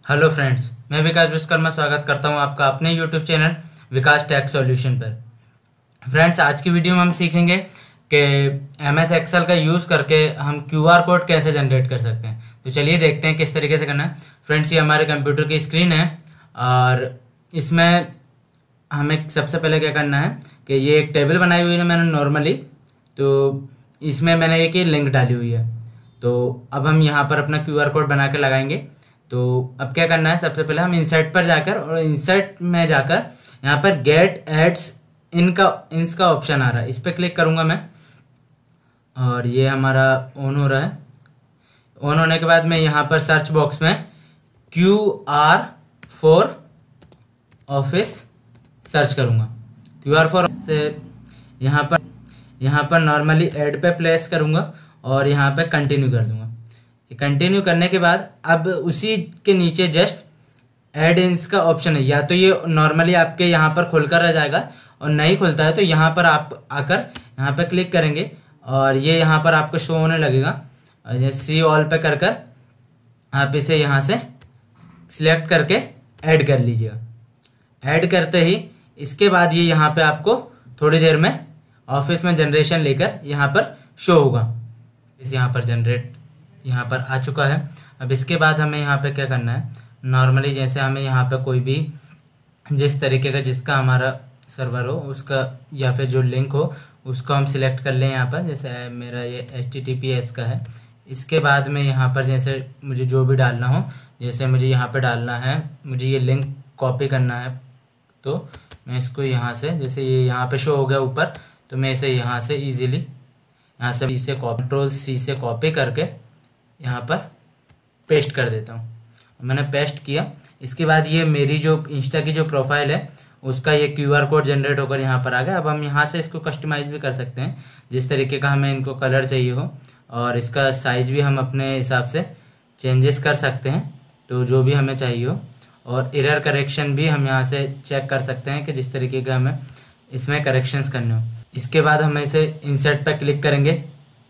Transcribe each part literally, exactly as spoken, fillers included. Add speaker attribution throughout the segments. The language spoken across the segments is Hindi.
Speaker 1: हेलो फ्रेंड्स, मैं विकास विश्वकर्मा स्वागत करता हूं आपका अपने YouTube channel Vikas tax solution पर। फ्रेंड्स, आज की वीडियो में हम सीखेंगे कि एम एस एक्सेल का यूज़ करके हम क्यू आर कोड कैसे जनरेट कर सकते हैं। तो चलिए देखते हैं किस तरीके से करना है। फ्रेंड्स, ये हमारे कंप्यूटर की स्क्रीन है और इसमें हमें सबसे पहले क्या करना है कि ये एक टेबल बनाई हुई है मैंने नॉर्मली, तो इसमें मैंने एक ही लिंक डाली हुई है। तो अब हम यहाँ पर अपना क्यू आर कोड बना के लगाएंगे। तो अब क्या करना है, सबसे पहले हम इंसर्ट पर जाकर और इंसर्ट में जाकर यहाँ पर गेट एड्स इनका इन्स का ऑप्शन आ रहा है, इस पर क्लिक करूँगा मैं और ये हमारा ऑन हो रहा है। ऑन होने के बाद मैं यहाँ पर सर्च बॉक्स में Q R for office search करूँगा। क्यू आर फॉर से यहाँ पर यहाँ पर नॉर्मली ऐड पे प्लेस करूँगा और यहाँ पे कंटिन्यू कर दूँगा। कंटिन्यू करने के बाद अब उसी के नीचे जस्ट ऐड इन्स का ऑप्शन है, या तो ये नॉर्मली आपके यहाँ पर खुलकर रह जाएगा और नहीं खुलता है तो यहाँ पर आप आकर यहाँ पे क्लिक करेंगे और ये यहाँ पर आपको शो होने लगेगा। और ये सी ऑल पे कर कर आप इसे यहाँ से सिलेक्ट करके ऐड कर लीजिएगा। ऐड करते ही इसके बाद ये यहाँ पे आपको थोड़ी देर में ऑफिस में जनरेशन लेकर यहाँ पर शो होगा। इस यहाँ पर जनरेट यहाँ पर आ चुका है। अब इसके बाद हमें यहाँ पे क्या करना है, नॉर्मली जैसे हमें यहाँ पे कोई भी जिस तरीके का जिसका हमारा सर्वर हो उसका या फिर जो लिंक हो उसको हम सिलेक्ट कर लें। यहाँ पर जैसे मेरा ये H T T P S का है। इसके बाद में यहाँ पर जैसे मुझे जो भी डालना हो, जैसे मुझे यहाँ पर डालना है, मुझे ये लिंक कॉपी करना है तो मैं इसको यहाँ से, जैसे ये यहाँ पर शो हो गया ऊपर, तो मैं इसे यहाँ से ईजिली यहाँ से इसे कंट्रोल सी से कॉपी करके यहाँ पर पेस्ट कर देता हूँ। मैंने पेस्ट किया। इसके बाद ये मेरी जो इंस्टा की जो प्रोफाइल है उसका ये क्यू आर कोड जनरेट होकर यहाँ पर आ गया। अब हम यहाँ से इसको कस्टमाइज़ भी कर सकते हैं जिस तरीके का हमें इनको कलर चाहिए हो, और इसका साइज़ भी हम अपने हिसाब से चेंजेस कर सकते हैं, तो जो भी हमें चाहिए हो। और एरर करेक्शन भी हम यहाँ से चेक कर सकते हैं कि जिस तरीके का हमें इसमें करेक्शंस करने हो। इसके बाद हम इसे इंसर्ट पर क्लिक करेंगे।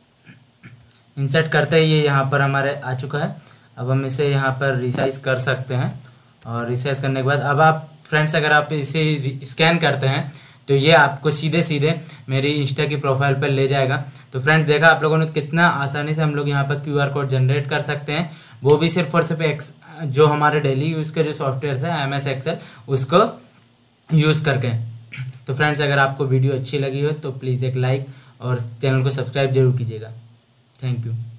Speaker 1: इंसर्ट करते ही ये यहाँ पर हमारे आ चुका है। अब हम इसे यहाँ पर रिसाइज कर सकते हैं और रिसाइज करने के बाद अब आप फ्रेंड्स अगर आप इसे स्कैन करते हैं तो ये आपको सीधे सीधे मेरी इंस्टा की प्रोफाइल पर ले जाएगा। तो फ्रेंड्स, देखा आप लोगों ने कितना आसानी से हम लोग यहाँ पर क्यू आर कोड जनरेट कर सकते हैं, वो भी सिर्फ और सिर्फ एक्स जो हमारे डेली यूज़ के जो सॉफ्टवेयर है एम एस एक्सेल उसको यूज़ करके। तो फ्रेंड्स, अगर आपको वीडियो अच्छी लगी हो तो प्लीज़ एक लाइक और चैनल को सब्सक्राइब जरूर कीजिएगा। Thank you.